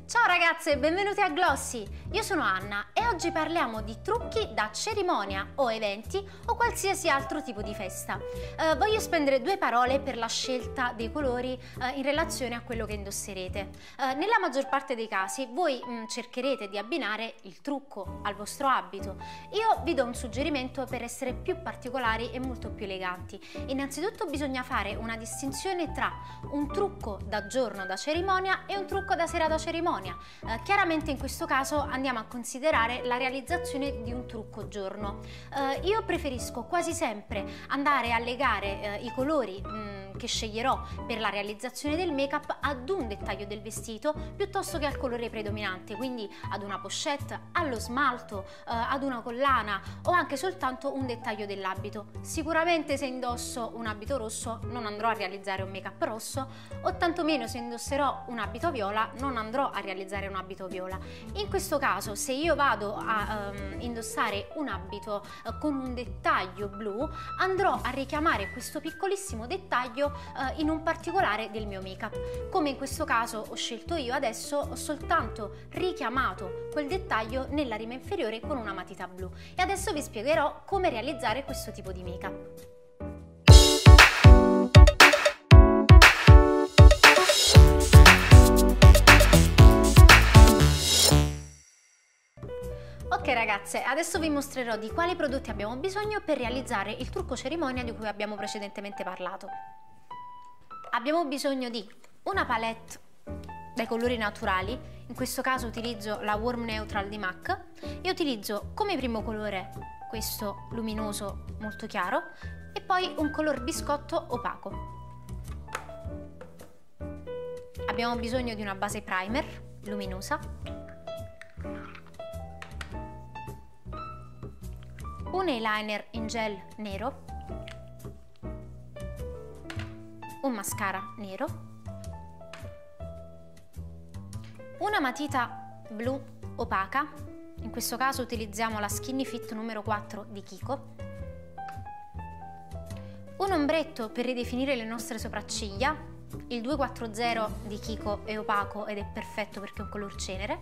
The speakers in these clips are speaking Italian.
Ciao ragazze, benvenute a Glossy! Io sono Anna e oggi parliamo di trucchi da cerimonia o eventi o qualsiasi altro tipo di festa. Voglio spendere due parole per la scelta dei colori in relazione a quello che indosserete. Nella maggior parte dei casi voi cercherete di abbinare il trucco al vostro abito. Io vi do un suggerimento per essere più particolari e molto più eleganti. Innanzitutto bisogna fare una distinzione tra un trucco da giorno da cerimonia e un trucco da sera da cerimonia. Chiaramente in questo caso andiamo a considerare la realizzazione di un trucco giorno. Io preferisco quasi sempre andare a legare i colori che sceglierò per la realizzazione del make-up ad un dettaglio del vestito piuttosto che al colore predominante, quindi ad una pochette, allo smalto, ad una collana o anche soltanto un dettaglio dell'abito. Sicuramente se indosso un abito rosso non andrò a realizzare un make-up rosso, o tantomeno se indosserò un abito viola non andrò a realizzare un abito viola. In questo caso, se io vado a indossare un abito con un dettaglio blu, andrò a richiamare questo piccolissimo dettaglio in un particolare del mio make-up. Come in questo caso ho scelto io, adesso ho soltanto richiamato quel dettaglio nella rima inferiore con una matita blu. E adesso vi spiegherò come realizzare questo tipo di make-up. Ok ragazze, adesso vi mostrerò di quali prodotti abbiamo bisogno per realizzare il trucco cerimonia di cui abbiamo precedentemente parlato. Abbiamo bisogno di una palette dai colori naturali, in questo caso utilizzo la Warm Neutral di MAC e utilizzo come primo colore questo luminoso molto chiaro e poi un color biscotto opaco. Abbiamo bisogno di una base primer luminosa, un eyeliner in gel nero, un mascara nero, una matita blu opaca, in questo caso utilizziamo la Skinny Fit numero 4 di Kiko, un ombretto per ridefinire le nostre sopracciglia, il 240 di Kiko è opaco ed è perfetto perché è un color cenere.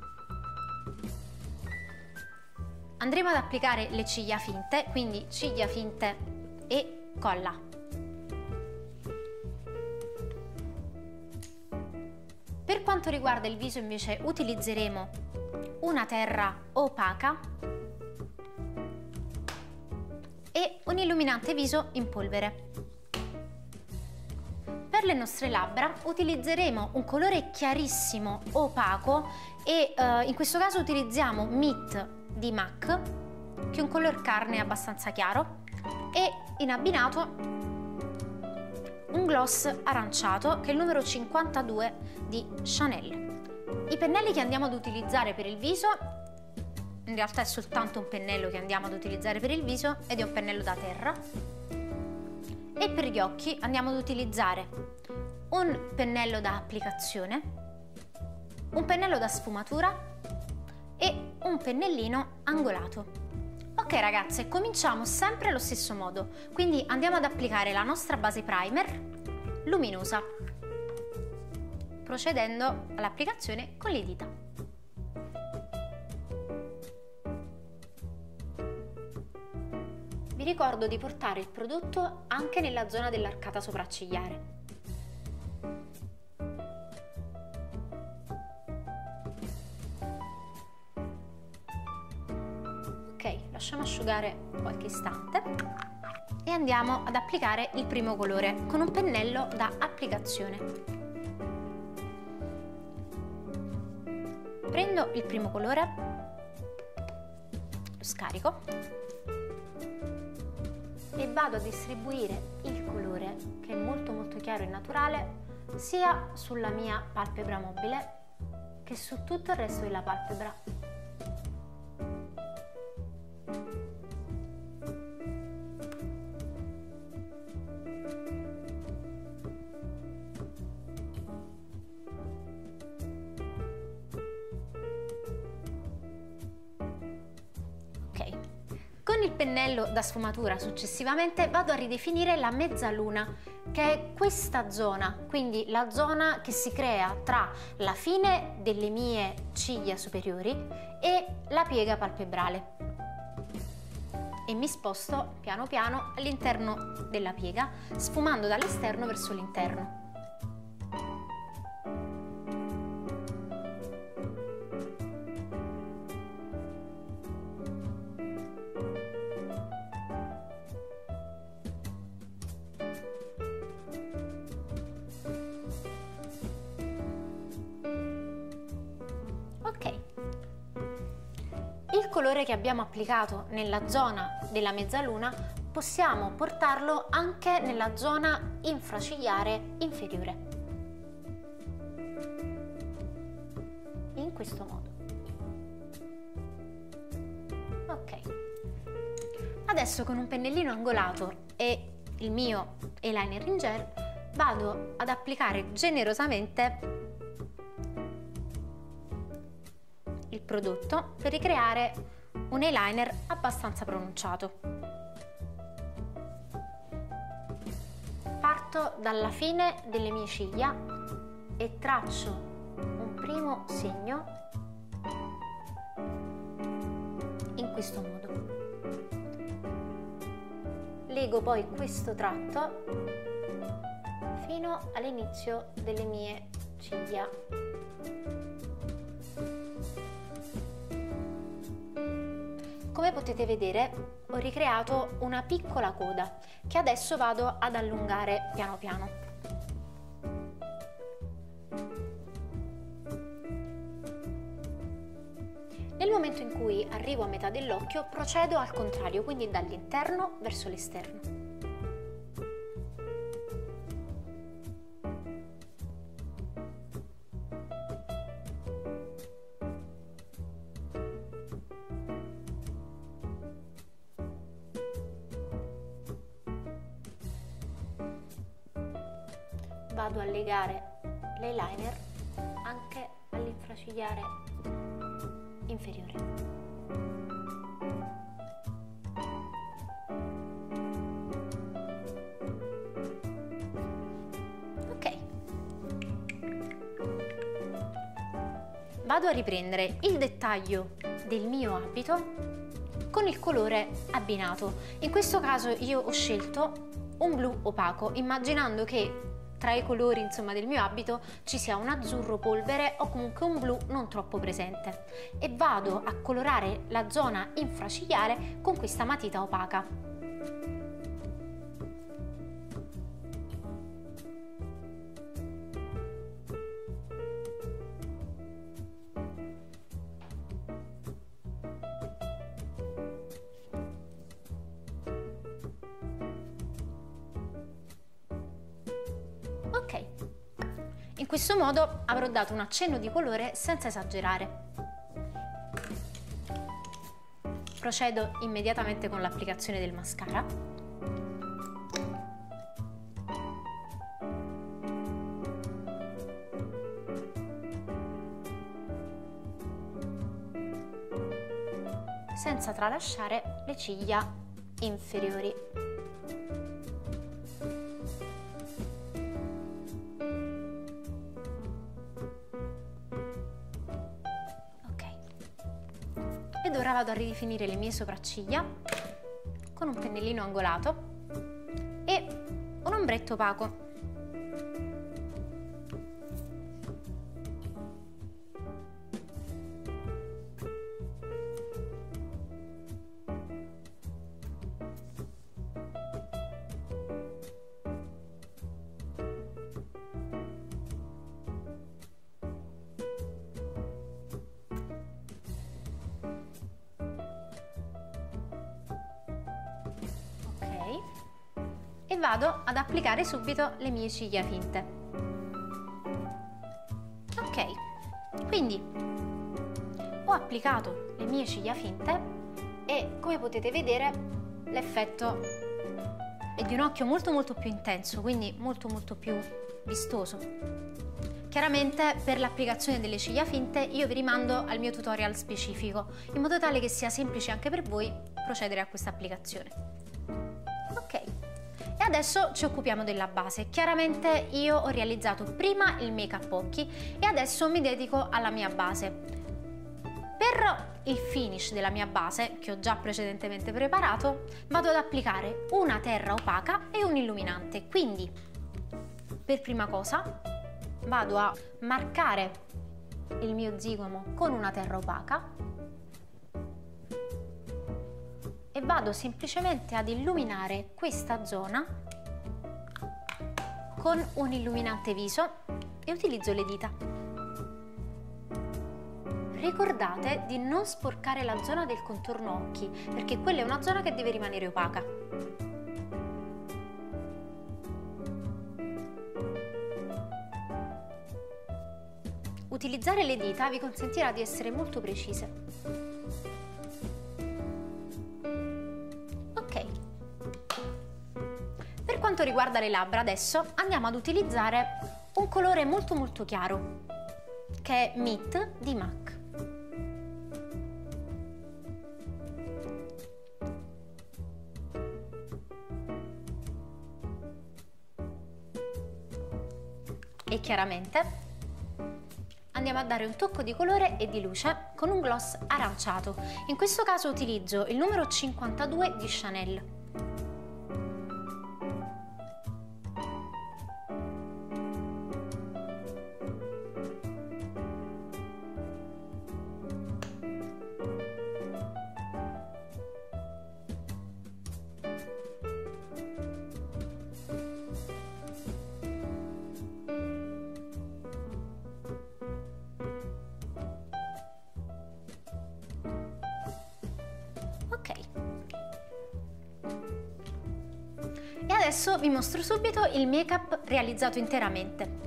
Andremo ad applicare le ciglia finte, quindi ciglia finte e colla. Per quanto riguarda il viso invece utilizzeremo una terra opaca e un illuminante viso in polvere. Per le nostre labbra utilizzeremo un colore chiarissimo opaco e in questo caso utilizziamo Meet di MAC, che è un color carne abbastanza chiaro, e in abbinato un gloss aranciato che è il numero 52 di Chanel. I pennelli che andiamo ad utilizzare per il viso, in realtà è soltanto un pennello che andiamo ad utilizzare per il viso ed è un pennello da terra, e per gli occhi andiamo ad utilizzare un pennello da applicazione, un pennello da sfumatura e un pennellino angolato. Ok ragazze, cominciamo sempre allo stesso modo, quindi andiamo ad applicare la nostra base primer luminosa, procedendo all'applicazione con le dita. Vi ricordo di portare il prodotto anche nella zona dell'arcata sopraccigliare. Lasciamo asciugare qualche istante e andiamo ad applicare il primo colore con un pennello da applicazione. Prendo il primo colore, lo scarico e vado a distribuire il colore, che è molto chiaro e naturale, sia sulla mia palpebra mobile che su tutto il resto della palpebra. Con il pennello da sfumatura successivamente vado a ridefinire la mezzaluna che è questa zona, quindi la zona che si crea tra la fine delle mie ciglia superiori e la piega palpebrale. E mi sposto piano piano all'interno della piega, sfumando dall'esterno verso l'interno. Ok. Il colore che abbiamo applicato nella zona della mezzaluna possiamo portarlo anche nella zona infracigliare inferiore. In questo modo. Ok. Adesso con un pennellino angolato e il mio eyeliner in gel vado ad applicare generosamente il prodotto per ricreare un eyeliner abbastanza pronunciato. Parto dalla fine delle mie ciglia e traccio un primo segno in questo modo. Lego poi questo tratto fino all'inizio delle mie ciglia. Come potete vedere, ho ricreato una piccola coda che adesso vado ad allungare piano piano. Nel momento in cui arrivo a metà dell'occhio, procedo al contrario, quindi dall'interno verso l'esterno. Vado a legare l'eyeliner anche all'infracigliare inferiore. Ok. Vado a riprendere il dettaglio del mio abito con il colore abbinato. In questo caso io ho scelto un blu opaco, immaginando che tra i colori, insomma, del mio abito ci sia un azzurro polvere o comunque un blu non troppo presente, e vado a colorare la zona infracigliare con questa matita opaca. Ok, in questo modo avrò dato un accenno di colore senza esagerare. Procedo immediatamente con l'applicazione del mascara. Senza tralasciare le ciglia inferiori. Ed ora vado a ridefinire le mie sopracciglia con un pennellino angolato e un ombretto opaco. E vado ad applicare subito le mie ciglia finte. Ok, quindi ho applicato le mie ciglia finte e, come potete vedere, l'effetto è di un occhio molto più intenso, quindi molto più vistoso. Chiaramente per l'applicazione delle ciglia finte io vi rimando al mio tutorial specifico, in modo tale che sia semplice anche per voi procedere a questa applicazione. Ok. E adesso ci occupiamo della base. Chiaramente io ho realizzato prima il make-up occhi e adesso mi dedico alla mia base. Per il finish della mia base, che ho già precedentemente preparato, vado ad applicare una terra opaca e un illuminante. Quindi, per prima cosa, vado a marcare il mio zigomo con una terra opaca e vado semplicemente ad illuminare questa zona con un illuminante viso e utilizzo le dita. Ricordate di non sporcare la zona del contorno occhi, perché quella è una zona che deve rimanere opaca. Utilizzare le dita vi consentirà di essere molto precise. Per quanto riguarda le labbra, adesso andiamo ad utilizzare un colore molto chiaro, che è Meet di MAC. E chiaramente andiamo a dare un tocco di colore e di luce con un gloss aranciato. In questo caso utilizzo il numero 52 di Chanel. Ok. E adesso vi mostro subito il make-up realizzato interamente.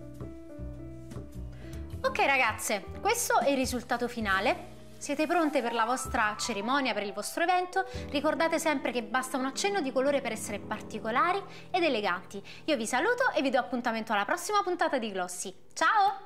Ok ragazze, questo è il risultato finale. Siete pronte per la vostra cerimonia, per il vostro evento? Ricordate sempre che basta un accenno di colore per essere particolari ed eleganti. Io vi saluto e vi do appuntamento alla prossima puntata di Glossy. Ciao!